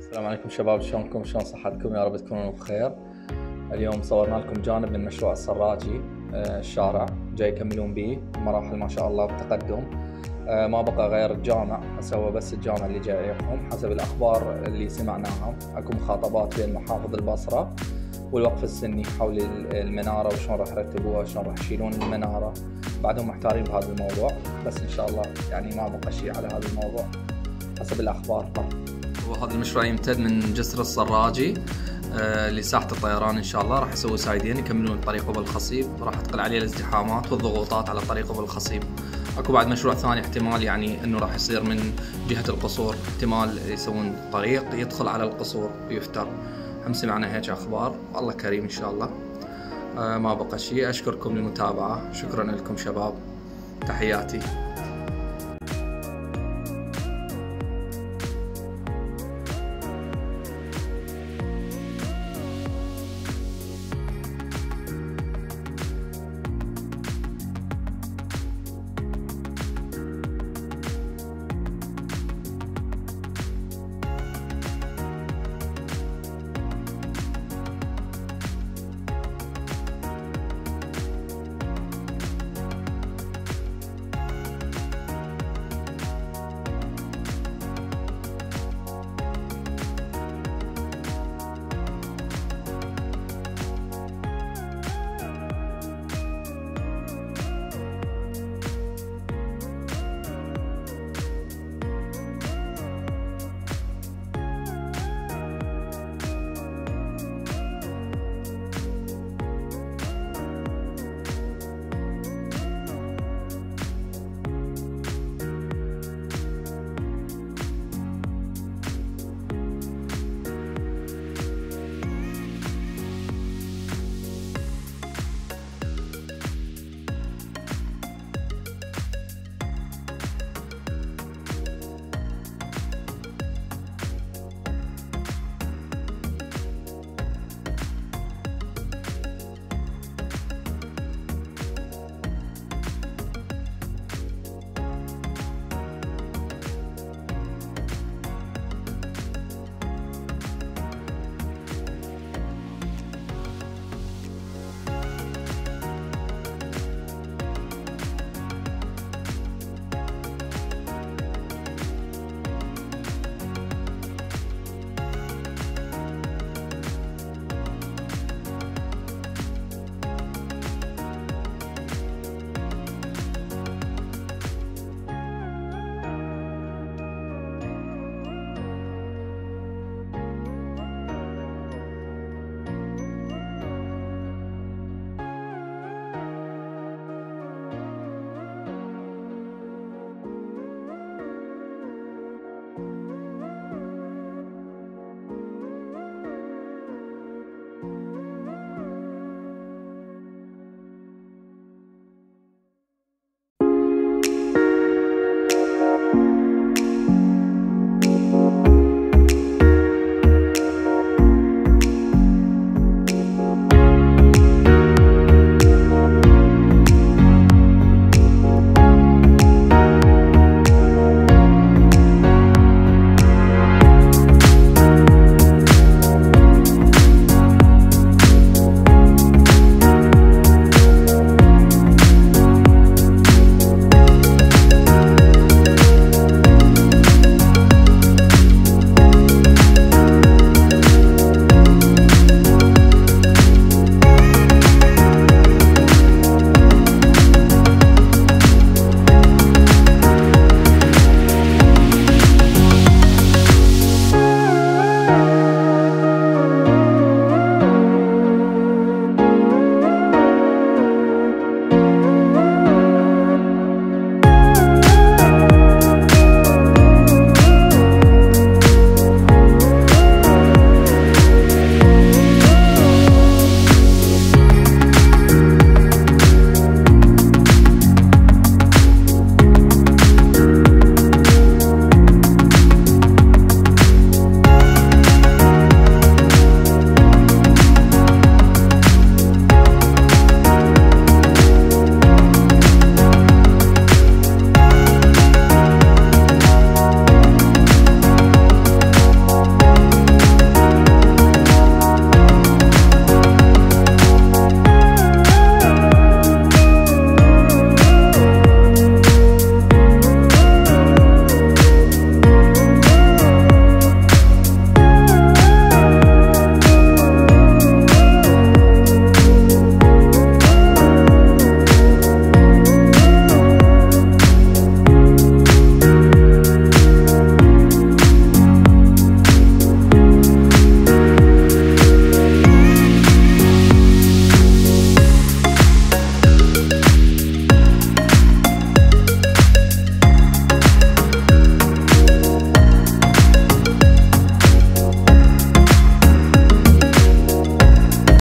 السلام عليكم شباب، شلونكم؟ شلون صحتكم؟ يا رب تكونوا بخير. اليوم صورنا لكم جانب من مشروع السراجي. الشارع جاي يكملون به مراحل ما شاء الله بتقدم. ما بقى غير الجامع، هسه بس الجامع اللي جاي يقوم حسب الأخبار اللي سمعناها. اكو مخاطبات بين محافظ البصرة والوقف السني حول المنارة وشلون راح يرتبوها، شلون راح يشيلون المنارة. بعدهم محتارين بهذا الموضوع، بس إن شاء الله يعني ما بقى شيء على هذا الموضوع حسب الأخبار. وهذا المشروع يمتد من جسر السراجي لساحة الطيران. إن شاء الله راح يسوي سايدين يكملون طريق أبو الخصيب، وراح تقل عليه الازدحامات والضغوطات على طريق أبو الخصيب. اكو بعد مشروع ثاني احتمال يعني انه راح يصير من جهة القصور، احتمال يسوون طريق يدخل على القصور ويفتر. هم سمعنا هيك اخبار، والله كريم ان شاء الله. ما بقى شيء، اشكركم للمتابعة، شكرا لكم شباب، تحياتي.